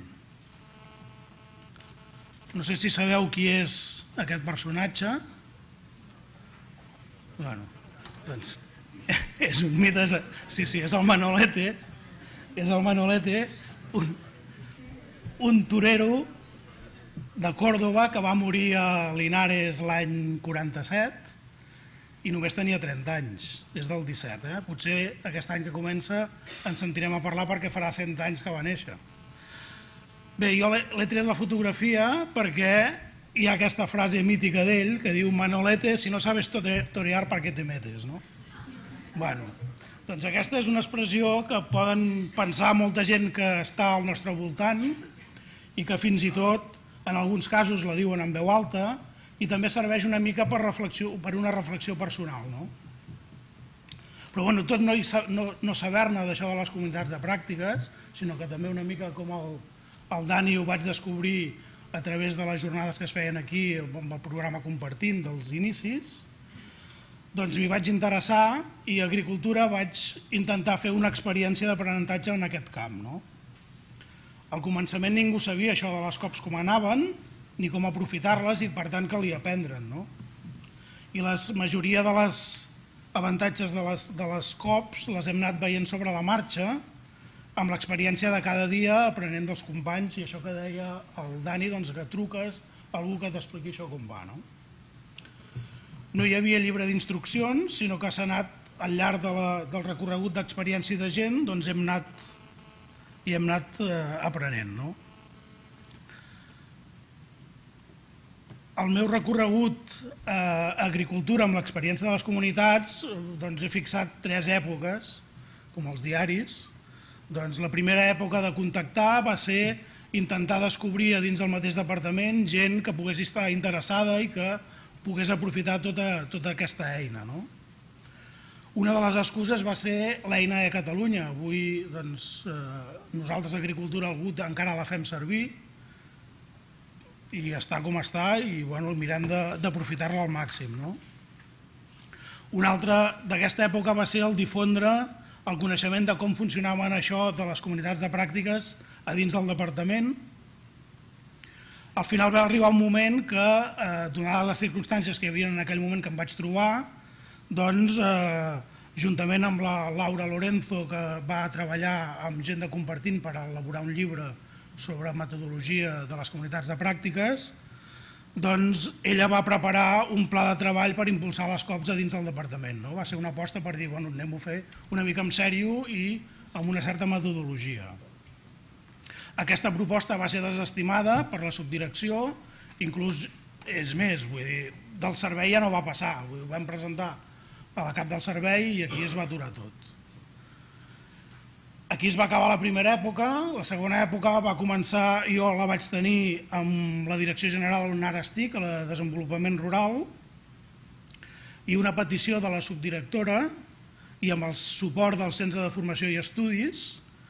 No sé si sabeu qui és aquest personatge. Bueno, doncs, és un mite, sí, sí, és el Manolete, és el Manolete, un, un torero de Còrdova que va morir a Linares l'any quaranta-set i només tenia trenta anys, des del disset. Eh? Potser aquest any que comença ens sentirem a parlar perquè farà cent anys que va néixer. Bé, jo l'he tret la fotografia perquè hi ha aquesta frase mítica d'ell que diu Manolete, si no sabes torear, ¿para qué te metes? No? Bueno, doncs aquesta és una expressió que poden pensar molta gent que està al nostre voltant i que fins i tot en alguns casos la diuen en veu alta i també serveix una mica per, reflexió, per una reflexió personal. No? Però bueno, tot no, no, no saber-ne d'això de les comunitats de pràctiques, sinó que també una mica com el, el Dani ho vaig descobrir a través de les jornades que es feien aquí amb el programa Compartint dels inicis, doncs m'hi vaig interessar i a Agricultura vaig intentar fer una experiència d'aprenentatge en aquest camp. No? Al començament ningú sabia això de les cops com anaven, ni com aprofitar-les i per tant calia aprendre'n. No? I la majoria de les avantatges de les, de les cops les hem anat veient sobre la marxa amb l'experiència de cada dia aprenent dels companys i això que deia el Dani, doncs que truques a algú que t'expliqui això com va. No? No hi havia llibre d'instruccions, sinó que s'ha anat al llarg de la, del recorregut d'experiència de gent, doncs hem anat i hem anat eh, aprenent. No? El meu recorregut a eh, agricultura amb l'experiència de les comunitats, doncs he fixat tres èpoques, com els diaris. Doncs la primera època de contactar va ser intentar descobrir a dins del mateix departament gent que pogués estar interessada i que pogués aprofitar tota, tota aquesta eina. No? Una de les excuses va ser l'eina de Catalunya. Avui doncs, eh, nosaltres Agricultura algú encara la fem servir i està com està i bueno, mirem d'aprofitar-la al màxim. No? Una altra d'aquesta època va ser el difondre el coneixement de com funcionaven això de les comunitats de pràctiques a dins del departament. Al final va arribar un moment que, eh, donades les circumstàncies que hi havia en aquell moment que em vaig trobar, doncs, eh, juntament amb la Laura Lorenzo, que va treballar amb gent de Compartint per elaborar un llibre sobre metodologia de les comunitats de pràctiques, doncs ella va preparar un pla de treball per impulsar les cops a dins del departament. No? Va ser una aposta per dir, bueno, anem-ho a fer una mica en sèrio i amb una certa metodologia. Aquesta proposta va ser desestimada per la subdirecció, inclús és més, vull dir, del servei ja no va passar, vull dir, ho vam presentar a la cap del servei i aquí es va aturar tot. Aquí es va acabar la primera època, la segona època va començar, jo la vaig tenir amb la Direcció General on ara estic, a la de Desenvolupament Rural, i una petició de la subdirectora i amb el suport del Centre de Formació i Estudis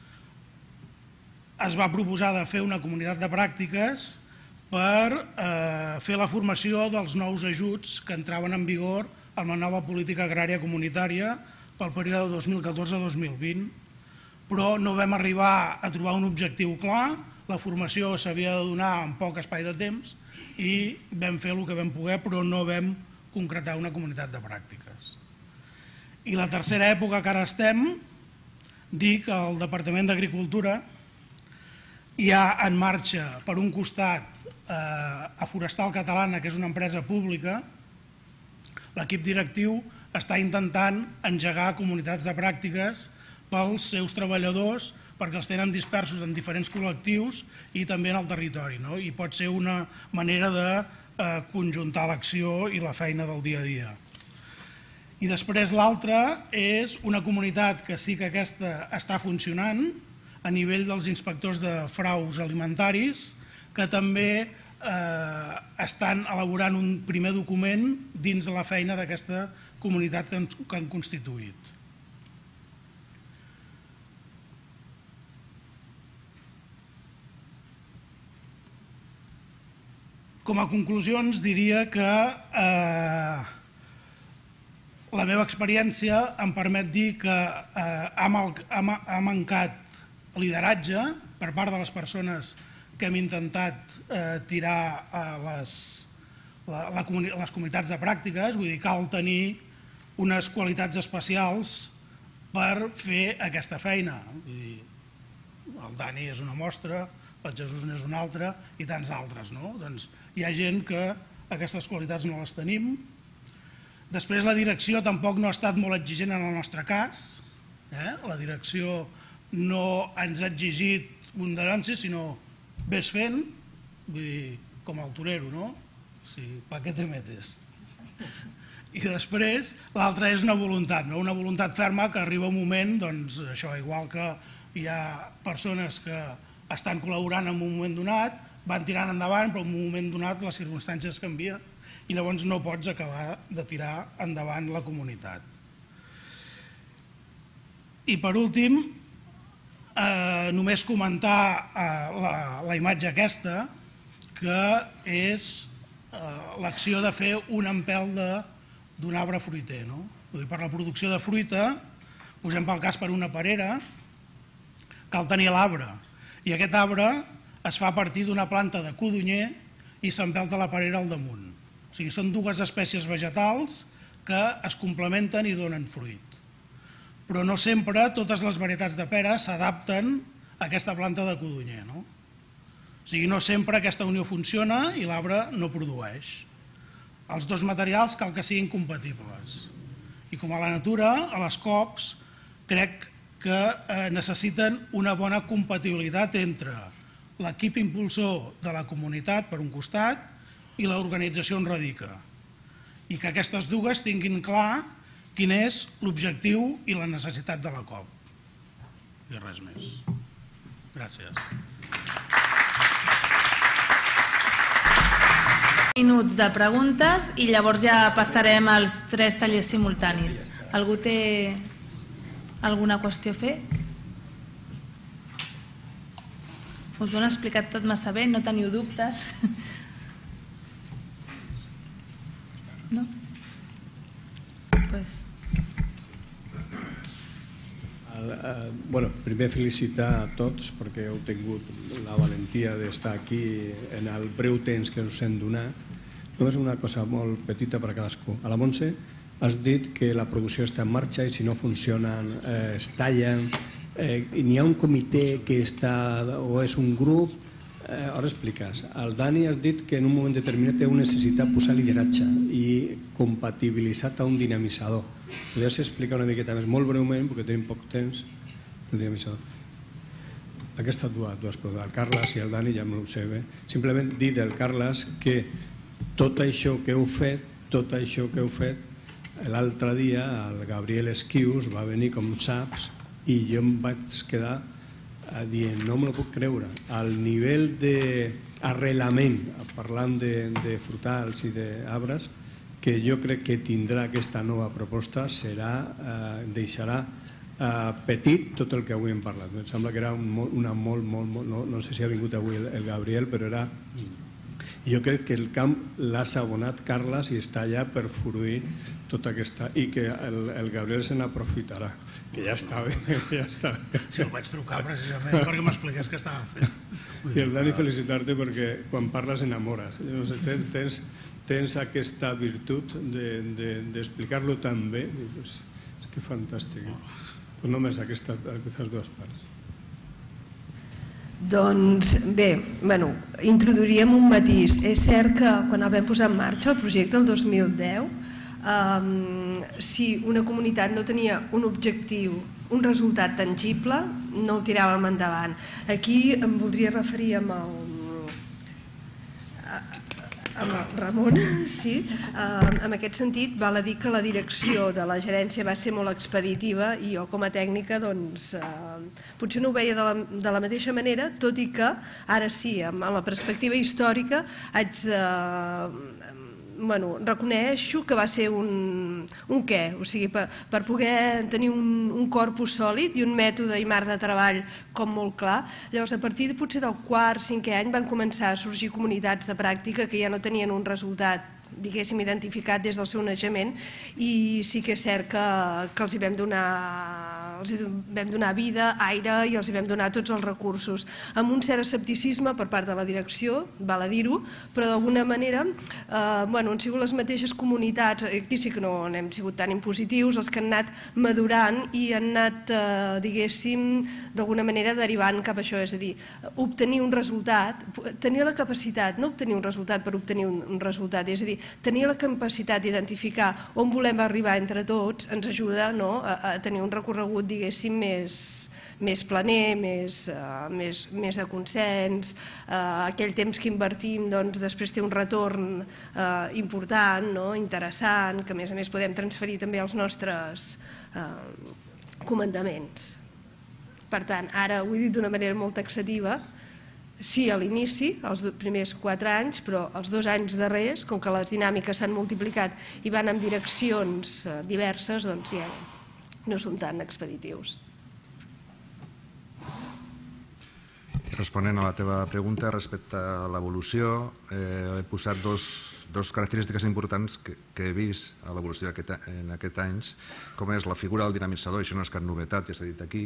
es va proposar de fer una comunitat de pràctiques per eh, fer la formació dels nous ajuts que entraven en vigor amb la nova política agrària comunitària pel període dos mil catorze a dos mil vint, però no vam arribar a trobar un objectiu clar, la formació s'havia de donar en poc espai de temps i vam fer el que vam poder, però no vam concretar una comunitat de pràctiques. I la tercera època que ara estem, dic que el Departament d'Agricultura hi ha en marxa, per un costat, eh, a Forestal Catalana, que és una empresa pública, l'equip directiu està intentant engegar comunitats de pràctiques pels seus treballadors perquè els tenen dispersos en diferents col·lectius i també en el territori. No? I pot ser una manera de eh, conjuntar l'acció i la feina del dia a dia. I després l'altra és una comunitat que sí que aquesta està funcionant a nivell dels inspectors de fraus alimentaris que també eh, estan elaborant un primer document dins de la feina d'aquesta comunitat que han, que han constituït. Com a conclusions diria que eh, la meva experiència em permet dir que eh, ha, mal, ha, ha mancat lideratge per part de les persones que hem intentat eh, tirar a les, la, la, les comunitats de pràctiques, vull dir, cal tenir unes qualitats especials per fer aquesta feina. Vull dir, el Dani és una mostra, el Jesús n'és una altra i tants altres. No? Doncs hi ha gent que aquestes qualitats no les tenim. Després la direcció tampoc no ha estat molt exigent en el nostre cas. Eh? La direcció no ens ha exigit ponderància, sinó ves fent, vull dir, com el torero, no? O sigui, ¿pa qué te metes? I després l'altra és una voluntat, no? Una voluntat ferma que arriba un moment, doncs això, igual que hi ha persones que estan col·laborant en un moment donat, van tirant endavant, però en un moment donat les circumstàncies canvien i llavors no pots acabar de tirar endavant la comunitat. I per últim, eh, només comentar eh, la, la imatge aquesta, que és eh, l'acció de fer un empelt de d'un arbre fruiter. No? Per la producció de fruita, posem pel cas per una perera, cal tenir l'arbre. I aquest arbre es fa a partir d'una planta de codonyer i s'empelta la perera al damunt. O sigui, són dues espècies vegetals que es complementen i donen fruit. Però no sempre totes les varietats de pera s'adapten a aquesta planta de codonyer. No? O sigui, no sempre aquesta unió funciona i l'arbre no produeix. Els dos materials cal que siguin compatibles. I com a la natura, a les cops, crec que eh, necessiten una bona compatibilitat entre l'equip impulsor de la comunitat, per un costat, i l'organització on radica. I que aquestes dues tinguin clar quin és l'objectiu i la necessitat de la cop. I res més. Gràcies. Minuts de preguntes i llavors ja passarem als tres tallers simultanis. Algú té alguna qüestió a fer? Us ho han explicat tot massa bé, no teniu dubtes? No? Pues... Bueno, primer felicitar a tots perquè heu tingut la valentia d'estar aquí en el breu temps que us hem donat. Només una cosa molt petita per a cadascú. A la Montse has dit que la producció està en marxa i si no funcionen eh, es tallen. Eh, n'hi ha un comitè que està o és un grup. Eh, ara expliques. Al Dani has dit que en un moment determinat heu necessitat posar lideratge i compatibilitzar a un dinamitzador. Podries explicar una miqueta més, molt breument, perquè tenim poc temps, el dinamitzador. Aquestes dues, dues preguntes, el Carles i el Dani ja m'ho sé bé. Simplement dir del Carles que tot això que heu fet, tot això que heu fet, l'altre dia el Gabriel Esquius va venir, com saps, i jo em vaig quedar dient, no me lo puc creure, al nivell d'arrelament, parlant de, de frutals i d'arbres, que jo crec que tindrà aquesta nova proposta, serà, eh, deixarà eh, petit tot el que avui hem parlat. Em sembla que era un, una molt, molt, molt no, no sé si ha vingut avui el, el Gabriel, però era... Jo crec que el camp l'ha abonat Carles i està allà per fruir tota aquesta... i que el, el Gabriel se n'aprofitarà, que ja està bé, ja està bé. Sí, el vaig trucar precisament perquè m'expliqués què estava fent. I el Dani, felicitar-te perquè quan parles enamores. No sé, tens, tens, tens aquesta virtut d'explicar-lo de, de, tan bé. Pues, és que fantàstic. Pues només aquesta, aquestes dues parts. Doncs bé, bueno, introduiríem un matís. És cert que quan el vam posar en marxa el projecte el dos mil deu, um, si una comunitat no tenia un objectiu, un resultat tangible, no el tiràvem endavant. Aquí em voldria referir amb el, amb el Ramon, sí. Uh, en aquest sentit, val a dir que la direcció de la gerència va ser molt expeditiva i jo com a tècnica doncs, uh, potser no ho veia de la, de la mateixa manera, tot i que ara sí, amb la perspectiva històrica haig de... Bueno, reconeixo que va ser un, un què, o sigui, per, per poder tenir un, un corpus sòlid i un mètode i marc de treball com molt clar. Llavors, a partir de, potser del quart, cinquè any van començar a sorgir comunitats de pràctica que ja no tenien un resultat, diguéssim, identificat des del seu naixement i sí que és cert que, que els hi vam donar els hi vam donar vida, aire i els hi vam donar tots els recursos amb un cert escepticisme per part de la direcció, val a dir-ho, però d'alguna manera eh, bueno, han sigut les mateixes comunitats, aquí sí que no hem sigut tan impositius, els que han anat madurant i han anat, eh, diguéssim, d'alguna manera derivant cap a això, és a dir, obtenir un resultat, tenir la capacitat, no obtenir un resultat per obtenir un, un resultat, és a dir, tenir la capacitat d'identificar on volem arribar entre tots ens ajuda a tenir un recorregut, diguéssim, més planer, més de consens. Aquell temps que invertim després té un retorn important, interessant, que a més a més podem transferir també als nostres comandaments. Per tant, ara ho he dit d'una manera molt taxativa, sí a l'inici, els primers quatre anys, però els dos anys darrers, com que les dinàmiques s'han multiplicat i van en direccions diverses, doncs ja no som tan expeditius. Responent a la teva pregunta respecte a l'evolució, he posat dues característiques importants que he vist a l'evolució en aquests anys, com és la figura del dinamitzador, això no és cap novetat, ja s'ha dit aquí,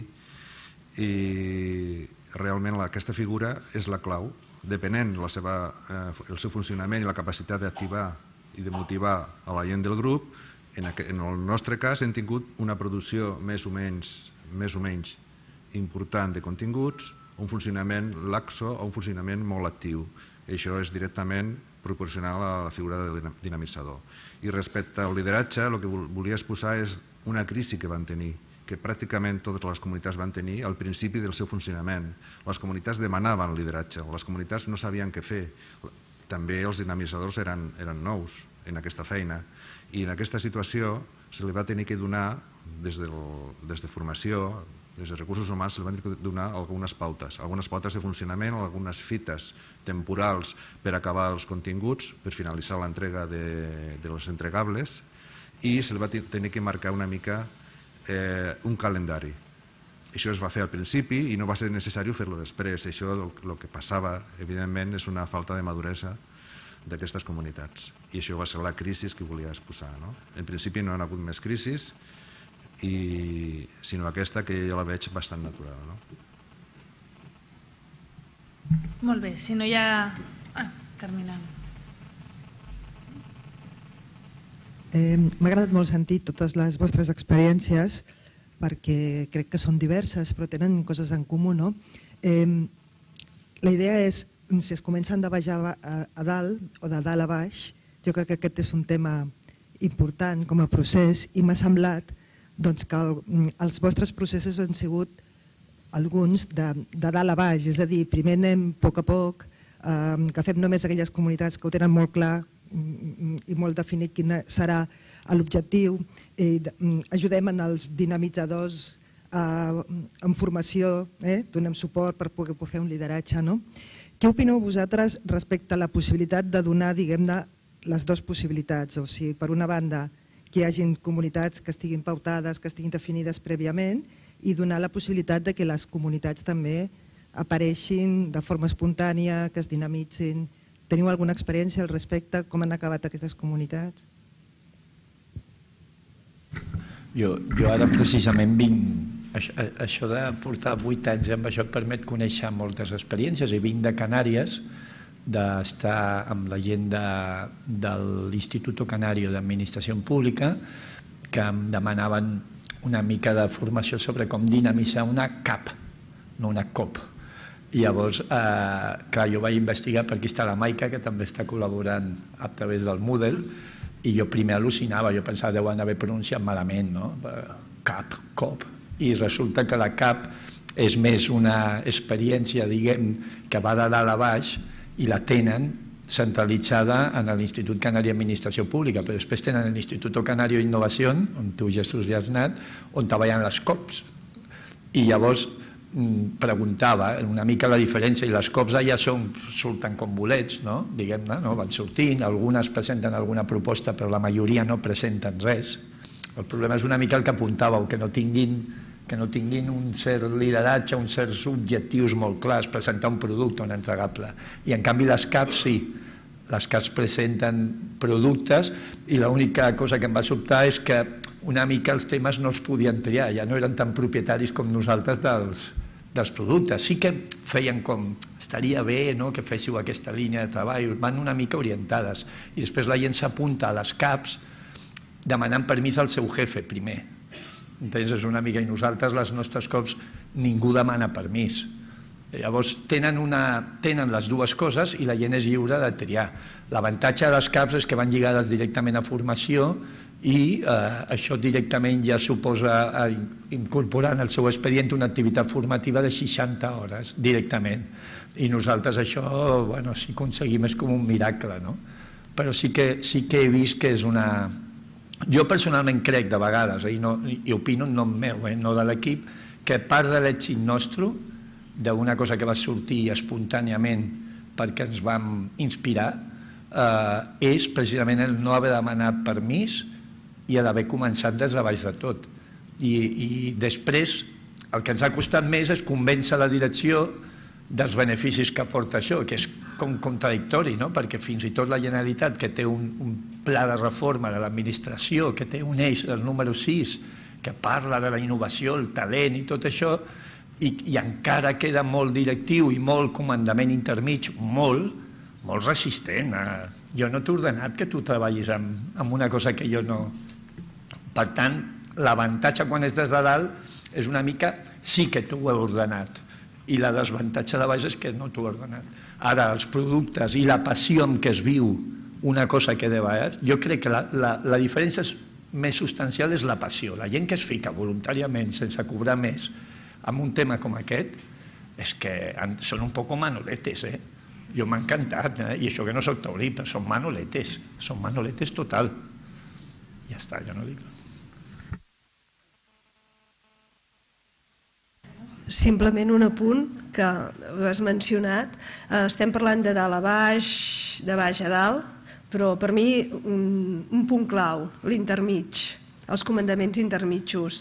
i realment aquesta figura és la clau, depenent el seu funcionament i la capacitat d'activar i de motivar a la gent del grup. En el nostre cas hem tingut una producció més o menys important de continguts, un funcionament laxo o un funcionament molt actiu. Això és directament proporcional a la figura del dinamitzador. I respecte al lideratge, el que volia exposar és una crisi que van tenir, que pràcticament totes les comunitats van tenir al principi del seu funcionament. Les comunitats demanaven lideratge, les comunitats no sabien què fer. També els dinamitzadors eren nous en aquesta feina. I en aquesta situació se li va tenir que donar, des de formació, des de recursos humans, se li van tenir que donar algunes pautes, algunes pautes de funcionament, algunes fites temporals per acabar els continguts, per finalitzar l'entrega de les entregables, i se li va tenir que marcar una mica un calendari. Això es va fer al principi i no va ser necessari fer-lo després. Això, el que passava, evidentment, és una falta de maduresa d'aquestes comunitats. I això va ser la crisi que volia exposar. En principi no hi ha hagut més crisis, sinó aquesta que jo la veig bastant natural. Molt bé, si no hi ha... Ah, Carmina. M'ha agradat molt sentir totes les vostres experiències perquè crec que són diverses però tenen coses en comú. La idea és, si es comencen de baix a dalt o de dalt a baix, jo crec que aquest és un tema important com a procés i m'ha semblat que els vostres processos han sigut alguns de dalt a baix, és a dir, primer anem a poc a poc, que fem només aquelles comunitats que ho tenen molt clar i molt definit quin serà l'objectiu, ajudem en els dinamitzadors en formació, donem suport per poder fer un lideratge. Què opineu vosaltres respecte a la possibilitat de donar, diguem-ne, les dues possibilitats? O sigui, per una banda, que hi hagin comunitats que estiguin pautades, que estiguin definides prèviament, i donar la possibilitat de que les comunitats també apareixin de forma espontània, que es dinamitzin. Teniu alguna experiència al respecte? Com han acabat aquestes comunitats? Jo ara precisament vinc... Això de portar vuit anys amb això et permet conèixer moltes experiències. I vinc de Canàries, d'estar amb la gent de l'Instituto Canario d'Administració Pública, que em demanaven una mica de formació sobre com dinamitzar una C A P, no una C O P. I llavors, clar, jo vaig investigar, perquè està la Maica, que també està col·laborant a través del Moodle, i jo primer al·lucinava, jo pensava que deuen haver pronunciat malament, no? C A P, C O P. I resulta que la C A P és més una experiència, diguem, que va de dalt a baix i la tenen centralitzada en l'Institut Canari d'Administració Pública, però després tenen l'Instituto Canario d'Innovació, on tu, Jesús, ja has anat, on treballen les C O Ps. I llavors preguntava una mica la diferència, i les C O Ps ja surten com bolets, diguem-ne, van sortint, algunes presenten alguna proposta, però la majoria no presenten res. El problema és una mica el que apuntàveu, que no tinguin que no tinguin un cert lideratge, uns certs objectius molt clars, presentar un producte, un entregable. I en canvi les C A Ps sí, les C A Ps presenten productes i l'única cosa que em va sobtar és que una mica els temes no els podien triar, ja no eren tan propietaris com nosaltres dels, dels productes. Sí que feien com, estaria bé que féssiu aquesta línia de treball, van una mica orientades. I després la gent s'apunta a les C A Ps demanant permís al seu jefe primer. Entens? És una mica, i nosaltres, les nostres C O Ps, ningú demana permís. Llavors tenen, una, tenen les dues coses i la gent és lliure de triar. L'avantatge de les C A Ps és que van lligades directament a formació i eh, això directament ja suposa eh, incorporar en el seu expedient una activitat formativa de seixanta hores directament. I nosaltres això, bueno, si aconseguim és com un miracle, no? Però sí que, sí que he vist que és una... Jo personalment crec de vegades, eh, i, no, i opino en nom meu, eh, no de l'equip, que part de l'èxit nostre, d'una cosa que va sortir espontàniament perquè ens vam inspirar, eh, és precisament el no haver demanat permís i d'haver començat des de baix de tot. I, i després el que ens ha costat més és convèncer la direcció dels beneficis que aporta això, que és com contradictori, no? Perquè fins i tot la Generalitat, que té un, un pla de reforma de l'administració, que té un eix, el número sis, que parla de la innovació, el talent i tot això, i, i encara queda molt directiu i molt comandament intermig, molt, molt resistent. Jo no t'he ordenat que tu treballis amb, amb una cosa que jo no... Per tant, l'avantatge quan és des de dalt és una mica sí que t'ho he ordenat, i la desavantatge de baix és que no t'ho he ordenat. Ara, els productes i la passió amb què es viu una cosa que deu haver, jo crec que la, la, la diferència més substancial és la passió. La gent que es fica voluntàriament, sense cobrar més, amb un tema com aquest, és que són un poc manoletes, eh? Jo m'ha encantat, eh? I això que no soc taurí, però són manoletes, són manoletes total. Ja està, jo no dic. Simplement un apunt que ho has mencionat. Estem parlant de dalt a baix, de baix a dalt, però per mi un, un punt clau, l'intermig, els comandaments intermitjos.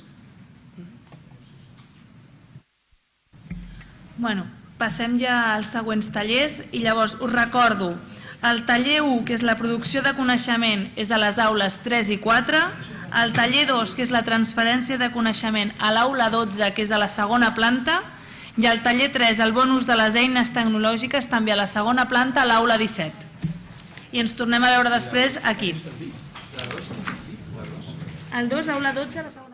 Bueno, passem ja als següents tallers i llavors us recordo, el taller u, que és la producció de coneixement, és a les aules tres i quatre, el taller dos, que és la transferència de coneixement, a l'aula dotze, que és a la segona planta, i el taller tres, el bon ús de les eines tecnològiques, també a la segona planta, a l'aula disset. I ens tornem a veure després aquí. El dos, aula dotze, a la segona.